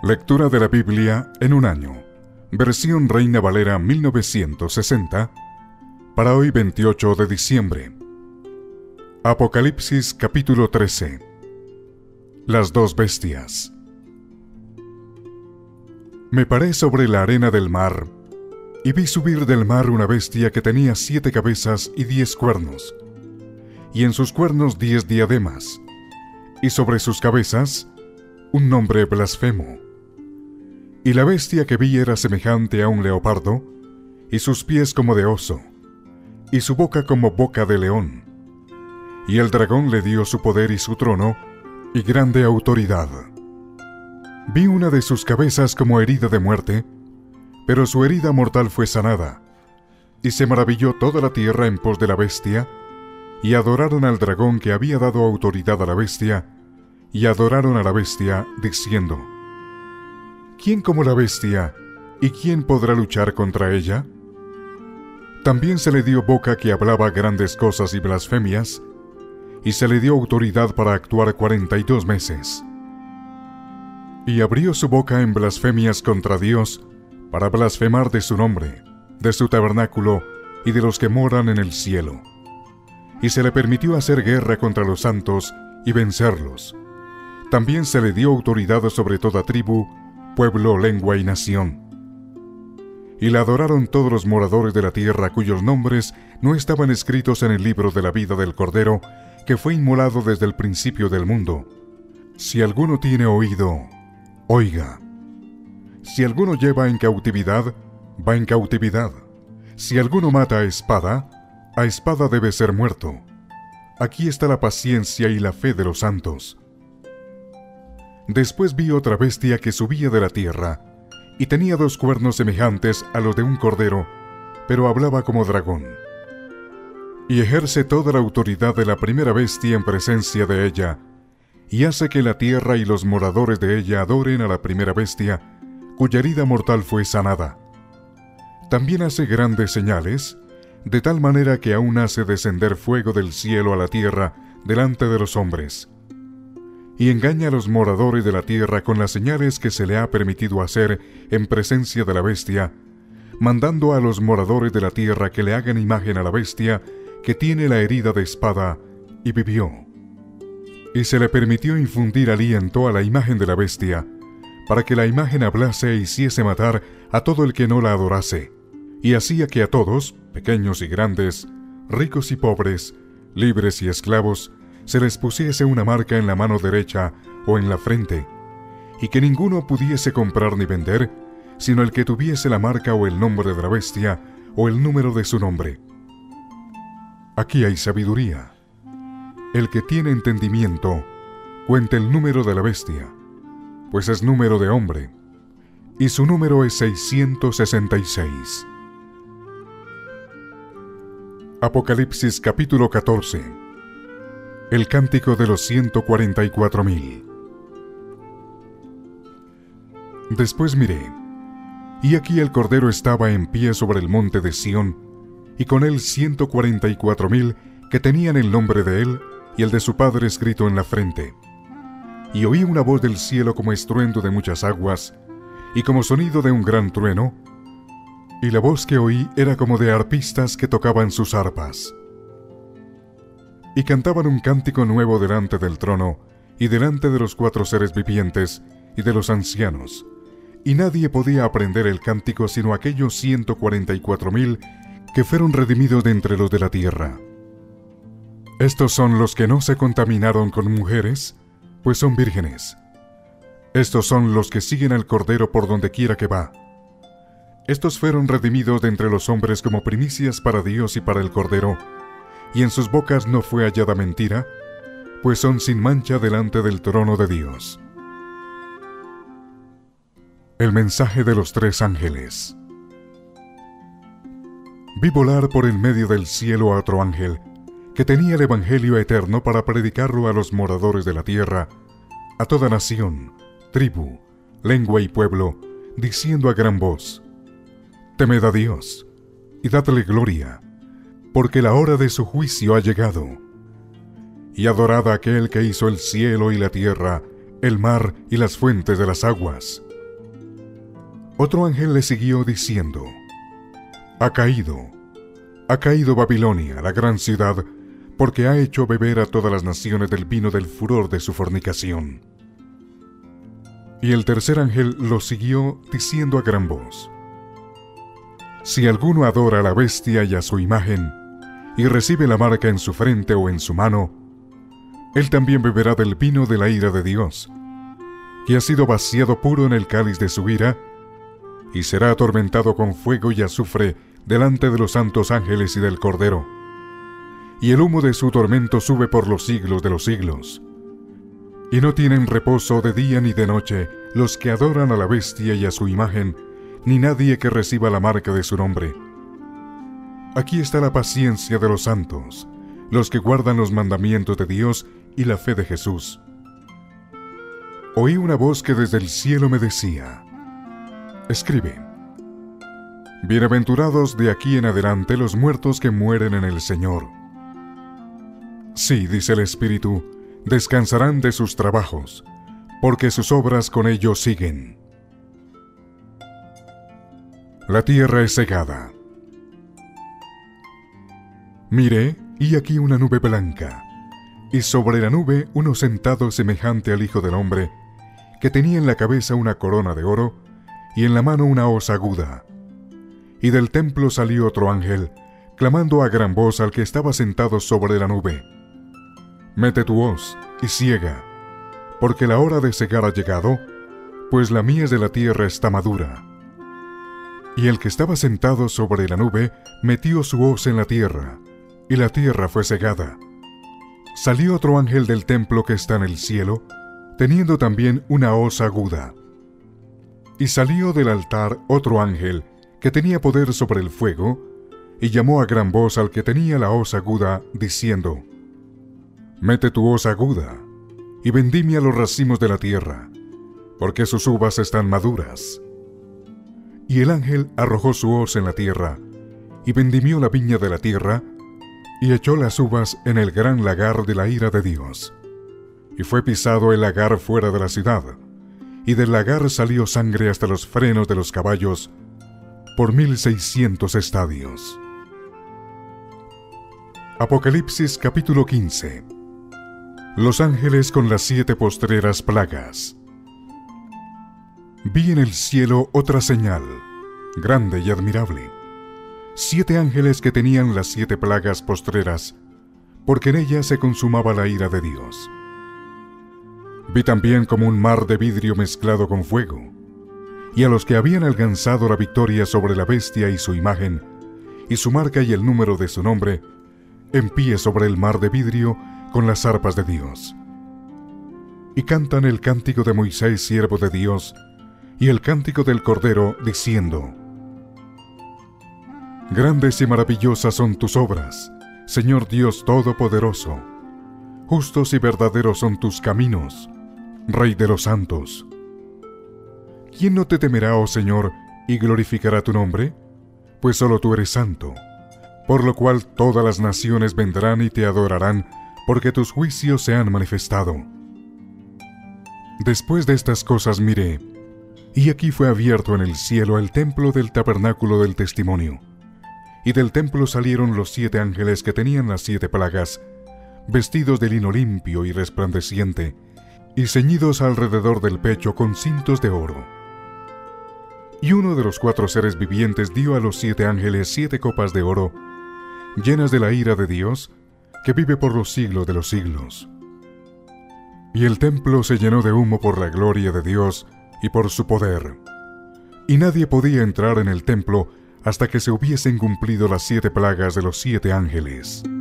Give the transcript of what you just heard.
Lectura de la Biblia en un año. Versión Reina Valera 1960. Para hoy 28 de diciembre. Apocalipsis capítulo 13. Las dos bestias. Me paré sobre la arena del mar, y vi subir del mar una bestia que tenía 7 cabezas y 10 cuernos, y en sus cuernos 10 diademas, y sobre sus cabezas un nombre blasfemo. Y la bestia que vi era semejante a un leopardo, y sus pies como de oso, y su boca como boca de león. Y el dragón le dio su poder y su trono, y grande autoridad. Vi una de sus cabezas como herida de muerte, pero su herida mortal fue sanada, y se maravilló toda la tierra en pos de la bestia, y adoraron al dragón que había dado autoridad a la bestia, y adoraron a la bestia, diciendo: ¿Quién como la bestia, y quién podrá luchar contra ella? También se le dio boca que hablaba grandes cosas y blasfemias, y se le dio autoridad para actuar 42 meses. Y abrió su boca en blasfemias contra Dios, para blasfemar de su nombre, de su tabernáculo y de los que moran en el cielo. Y se le permitió hacer guerra contra los santos y vencerlos. También se le dio autoridad sobre toda tribu, pueblo, lengua y nación. Y la adoraron todos los moradores de la tierra cuyos nombres no estaban escritos en el libro de la vida del Cordero, que fue inmolado desde el principio del mundo. Si alguno tiene oído, oiga. Si alguno lleva en cautividad, va en cautividad. Si alguno mata a espada debe ser muerto. Aquí está la paciencia y la fe de los santos. Después vi otra bestia que subía de la tierra, y tenía 2 cuernos semejantes a los de un cordero, pero hablaba como dragón. Y ejerce toda la autoridad de la primera bestia en presencia de ella, y hace que la tierra y los moradores de ella adoren a la primera bestia, cuya herida mortal fue sanada. También hace grandes señales, de tal manera que aún hace descender fuego del cielo a la tierra delante de los hombres. Y engaña a los moradores de la tierra con las señales que se le ha permitido hacer en presencia de la bestia, mandando a los moradores de la tierra que le hagan imagen a la bestia que tiene la herida de espada, y vivió. Y se le permitió infundir aliento a la imagen de la bestia, para que la imagen hablase e hiciese matar a todo el que no la adorase, y hacía que a todos, pequeños y grandes, ricos y pobres, libres y esclavos, se les pusiese una marca en la mano derecha o en la frente, y que ninguno pudiese comprar ni vender, sino el que tuviese la marca o el nombre de la bestia o el número de su nombre. Aquí hay sabiduría. El que tiene entendimiento, cuente el número de la bestia, pues es número de hombre, y su número es 666. Apocalipsis capítulo 14. El cántico de los 144,000. Después miré, y aquí el Cordero estaba en pie sobre el monte de Sión, y con él 144,000 que tenían el nombre de él y el de su Padre escrito en la frente. Y oí una voz del cielo como estruendo de muchas aguas, y como sonido de un gran trueno, y la voz que oí era como de arpistas que tocaban sus arpas. Y cantaban un cántico nuevo delante del trono, y delante de los 4 seres vivientes, y de los ancianos. Y nadie podía aprender el cántico sino aquellos 144,000 que fueron redimidos de entre los de la tierra. Estos son los que no se contaminaron con mujeres, pues son vírgenes. Estos son los que siguen al Cordero por donde quiera que va. Estos fueron redimidos de entre los hombres como primicias para Dios y para el Cordero, y en sus bocas no fue hallada mentira, pues son sin mancha delante del trono de Dios. El mensaje de los 3 ángeles. Vi volar por en medio del cielo a otro ángel, que tenía el evangelio eterno para predicarlo a los moradores de la tierra, a toda nación, tribu, lengua y pueblo, diciendo a gran voz: Temed a Dios, y dadle gloria, porque la hora de su juicio ha llegado. Y adorad a aquel que hizo el cielo y la tierra, el mar y las fuentes de las aguas. Otro ángel le siguió diciendo: ha caído Babilonia, la gran ciudad, porque ha hecho beber a todas las naciones del vino del furor de su fornicación. Y el tercer ángel lo siguió diciendo a gran voz: si alguno adora a la bestia y a su imagen, y recibe la marca en su frente o en su mano, él también beberá del vino de la ira de Dios, que ha sido vaciado puro en el cáliz de su ira, y será atormentado con fuego y azufre delante de los santos ángeles y del Cordero. Y el humo de su tormento sube por los siglos de los siglos. Y no tienen reposo de día ni de noche los que adoran a la bestia y a su imagen, ni nadie que reciba la marca de su nombre. Aquí está la paciencia de los santos, los que guardan los mandamientos de Dios y la fe de Jesús. Oí una voz que desde el cielo me decía: escribe: bienaventurados de aquí en adelante los muertos que mueren en el Señor. Sí, dice el Espíritu, descansarán de sus trabajos, porque sus obras con ellos siguen. La tierra es cegada. Miré, y aquí una nube blanca, y sobre la nube uno sentado semejante al Hijo del Hombre, que tenía en la cabeza una corona de oro, y en la mano una hoz aguda. Y del templo salió otro ángel, clamando a gran voz al que estaba sentado sobre la nube: mete tu hoz y ciega, porque la hora de cegar ha llegado, pues la mies de la tierra está madura. Y el que estaba sentado sobre la nube metió su hoz en la tierra, y la tierra fue cegada. Salió otro ángel del templo que está en el cielo, teniendo también una hoz aguda. Y salió del altar otro ángel que tenía poder sobre el fuego, y llamó a gran voz al que tenía la hoz aguda, diciendo: mete tu hoz aguda, y vendimia los racimos de la tierra, porque sus uvas están maduras. Y el ángel arrojó su hoz en la tierra, y vendimió la viña de la tierra, y echó las uvas en el gran lagar de la ira de Dios. Y fue pisado el lagar fuera de la ciudad, y del lagar salió sangre hasta los frenos de los caballos, por 1600 estadios. Apocalipsis capítulo 15. Los ángeles con las 7 postreras plagas. Vi en el cielo otra señal, grande y admirable: 7 ángeles que tenían las 7 plagas postreras, porque en ellas se consumaba la ira de Dios. Vi también como un mar de vidrio mezclado con fuego, y a los que habían alcanzado la victoria sobre la bestia y su imagen, y su marca y el número de su nombre, en pie sobre el mar de vidrio con las arpas de Dios. Y cantan el cántico de Moisés, siervo de Dios, y el cántico del Cordero, diciendo: grandes y maravillosas son tus obras, Señor Dios Todopoderoso. Justos y verdaderos son tus caminos, Rey de los santos. ¿Quién no te temerá, oh Señor, y glorificará tu nombre? Pues solo tú eres santo, por lo cual todas las naciones vendrán y te adorarán, porque tus juicios se han manifestado. Después de estas cosas miré, y aquí fue abierto en el cielo el templo del tabernáculo del testimonio. Y del templo salieron los 7 ángeles que tenían las 7 plagas, vestidos de lino limpio y resplandeciente, y ceñidos alrededor del pecho con cintos de oro. Y uno de los 4 seres vivientes dio a los 7 ángeles 7 copas de oro, llenas de la ira de Dios, que vive por los siglos de los siglos. Y el templo se llenó de humo por la gloria de Dios y por su poder. Y nadie podía entrar en el templo hasta que se hubiesen cumplido las 7 plagas de los 7 ángeles.